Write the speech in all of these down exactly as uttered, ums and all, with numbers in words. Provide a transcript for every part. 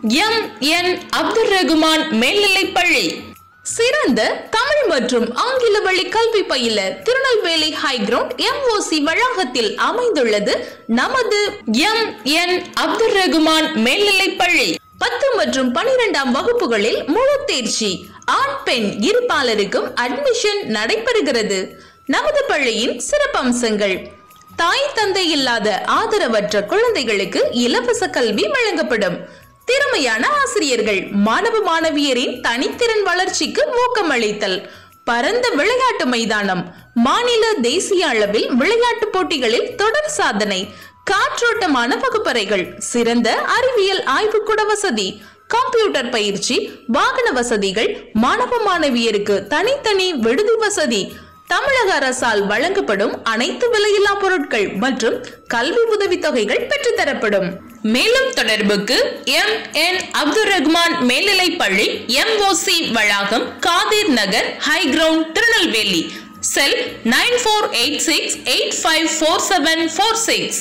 M N Abdul Rahman மேல்நிலைப்பள்ளி. சிறந்த தமிழ் மற்றும் ஆங்கில வழி கல்வி பயில Tirunelveli high ground M O C வளாகத்தில் அமைந்துள்ளது நமது எம் என் அப்துல் ரகுமான் மேல்நிலைப்பள்ளி. பத்து மற்றும் பனிரெண்டாம் வகுப்புகளில் முழு தேர்ச்சி, ஆண் பெண் இருபாலருக்கும் அட்மிஷன் நடைபெறுகிறது. நமது பள்ளியின் சிறப்பம்சங்கள்: தாய் தந்தை இல்லாத ஆதரவற்ற குழந்தைகளுக்கு இலவச கல்வி வழங்கப்படும். திறமையான ஆசிரியர்கள், மாணவ மாணவியரின் தனித்திறன் வளர்ச்சிக்கு ஊக்கமளித்தல். பரந்த விளையாட்டு மைதானம், மாநில தேசிய அளவில் விளையாட்டு போட்டிகளில் தொடர் சாதனை. காற்றோட்டமான வகுப்பறைகள், சிறந்த அறிவியல் ஆய்வுக்கூட வசதி, கம்ப்யூட்டர் பயிற்சி, வாகன வசதிகள், மாணவ மாணவியருக்கு தனித்தனி விடுதி வசதி. தமிழக அரசால் வழங்கப்படும் அனைத்து விலையில்லா பொருட்கள் மற்றும் கல்வி உதவி தொகைகள் பெற்றுத்தரப்படும். மேலும் தொடர்புக்கு எம் என் அப்துல் ரகுமான் மேல்நிலைப்பள்ளி, எம் ஓ சி வளாகம், Kadhir Nagar, high ground, Tirunelveli. Cell nine four eight six eight five four seven four six.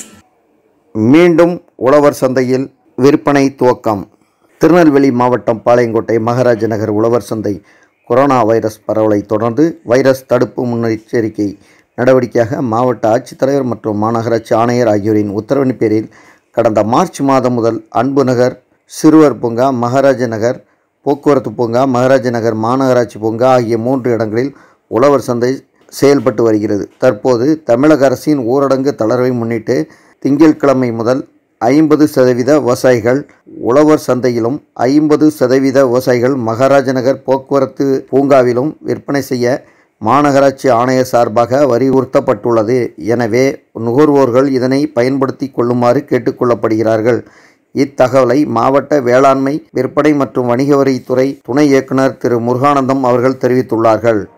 மீண்டும் உழவர் சந்தையில் விற்பனை துவக்கம். திருநெல்வேலி மாவட்டம் பாளையங்கோட்டை மகாராஜ நகர் உழவர் சந்தை கொரோனா வைரஸ் பரவலை தொடர்ந்து வைரஸ் தடுப்பு முன்னெச்சரிக்கை நடவடிக்கையாக மாவட்ட ஆட்சித்தலைவர் மற்றும் மாநகராட்சி ஆணையர் ஆகியோரின் உத்தரவின் பேரில் கடந்த மார்ச் மாதம் முதல் அன்பு நகர், சிறுவர் பூங்கா, மகாராஜ நகர் போக்குவரத்து பூங்கா, மகாராஜ நகர் மாநகராட்சி பூங்கா ஆகிய மூன்று இடங்களில் உழவர் சந்தை செயல்பட்டு வருகிறது. தற்போது தமிழக அரசின் ஊரடங்கு தளர்வை முன்னிட்டு திங்கட்கிழமை முதல் ஐம்பது சதவீத விவசாயிகள் உழவர் சந்தையிலும் ஐம்பது சதவீத விவசாயிகள் மகாராஜ நகர் போக்குவரத்து பூங்காவிலும் விற்பனை செய்ய மாநகராட்சி ஆணையர் சார்பாக வலியுறுத்தப்பட்டுள்ளது. எனவே நுகர்வோர்கள் இதனை பயன்படுத்தி கொள்ளுமாறு கேட்டுக்கொள்ளப்படுகிறார்கள். இத்தகவலை மாவட்ட வேளாண்மை, விற்பனை மற்றும் வணிக வரித்துறை துணை இயக்குனர் திரு முருகானந்தம் அவர்கள் தெரிவித்துள்ளார்கள்.